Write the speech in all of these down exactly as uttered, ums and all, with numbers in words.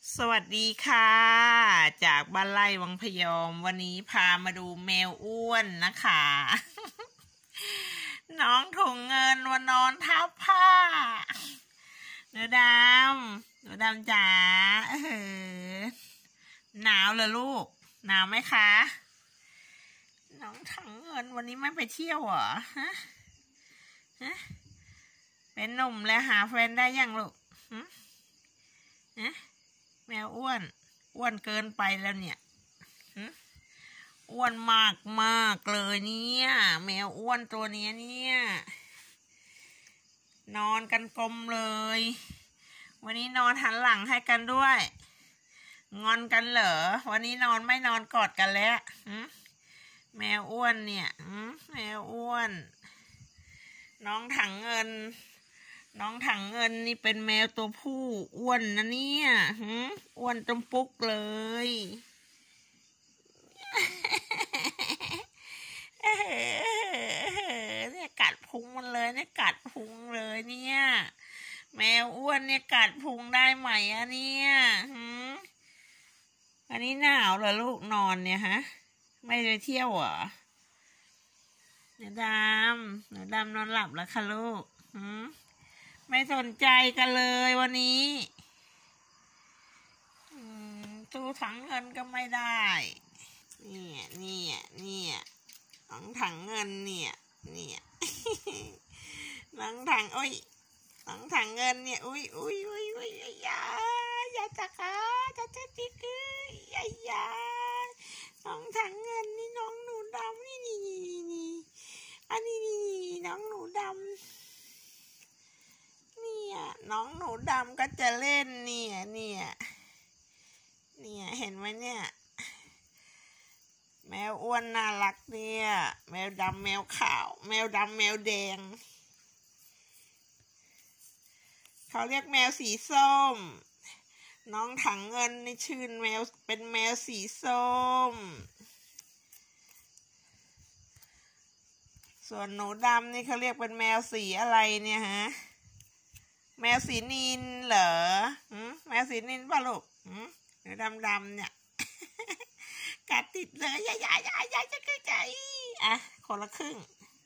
สวัสดีค่ะจากบ้านไร่วังพยอมวันนี้พามาดูแมวอ้วนนะคะ น้องถุงเงินวันนอนทับผ้าหนูดำหนูดำจ๋าเออหนาวเหรอลูกหนาวไหมคะน้องถังเงินวันนี้ไม่ไปเที่ยวเหรอฮะฮะเป็นหนุ่มแล้วหาแฟนได้ยังลูกฮะฮะแมวอ้วนอ้วนเกินไปแล้วเนี่ยอ้วนมากมากเลยเนี่ยแมวอ้วนตัวนี้เนี่ยนอนกันกลมเลยวันนี้นอนหันหลังให้กันด้วยงอนกันเหรอวันนี้นอนไม่นอนกอดกันแล้วแมวอ้วนเนี่ยแมวอ้วนน้องถังเงินน้องถังเงินนี่เป็นแมวตัวผู้อ้วนนะเนี่ยอ้วนจมปุกเลยเนี่ยกัดพุงมันเลยเนี่ยกัดพุงเลยเนี่ยแมวอ้วนเนี่ยกัดพุงได้ไหมอะเนี่ยอันนี้หนาวเหรอลูกนอนเนี่ยฮะไม่ไปเที่ยวเหรอหนูดำหนูดำนอนหลับแล้วค่ะลูกไม่สนใจกันเลยวันนี้ตู้ถังเงินก็ไม่ได้เนี่ยเนี่ยเนี่ยน้องถังเงินเนี่ยเนี่ยน้องถังโอ้ยน้องถังเงินเนี่ยอุ้ยอุ้ยอุ้ยอุ้ยอย่าอย่าจักขาจะจะจิกอย่าอย่าน้องถังเงินนี่น้องหนูดำนี่นี่นี่นี่อันนี้นี่น้องหนูดำเนี่ยน้องหนูดำก็จะเล่นเนี่ยเนี่ยเนี่ยเห็นไหมเนี่ยแมวอ้วนน่ารักเนี่ยแมวดำแมวขาวแมวดำแมวแดงเขาเรียกแมวสีส้มน้องถังเงินนี่ชื่อแมวเป็นแมวสีส้มส่วนหนูดำนี่เขาเรียกเป็นแมวสีอะไรเนี่ยฮะแมวสีนิลเหรอแมวสีนิลป่ะลูกหนูดำดำเนี่ยกัดติดเลยยายยายยายยายจะกระจายอ่ะคนละครึ่ง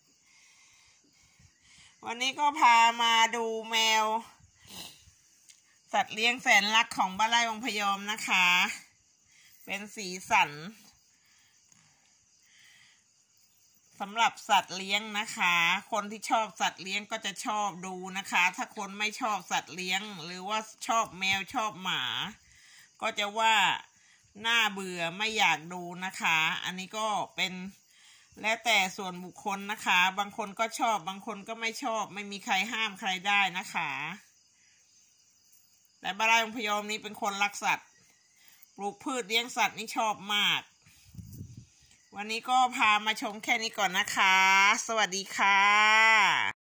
วันนี้ก็พามาดูแมวสัตว์เลี้ยงแสนรักของบ้านไร่วังพยอมนะคะเป็นสีสันสำหรับสัตว์เลี้ยงนะคะคนที่ชอบสัตว์เลี้ยงก็จะชอบดูนะคะถ้าคนไม่ชอบสัตว์เลี้ยงหรือว่าชอบแมวชอบหมาก็จะว่าน่าเบื่อไม่อยากดูนะคะอันนี้ก็เป็นแล้วแต่ส่วนบุคคลนะคะบางคนก็ชอบบางคนก็ไม่ชอบไม่มีใครห้ามใครได้นะคะแต่บ้านไร่วังพยอมนี้เป็นคนรักสัตว์ปลูกพืชเลี้ยงสัตว์นี่ชอบมากวันนี้ก็พามาชมแค่นี้ก่อนนะคะสวัสดีค่ะ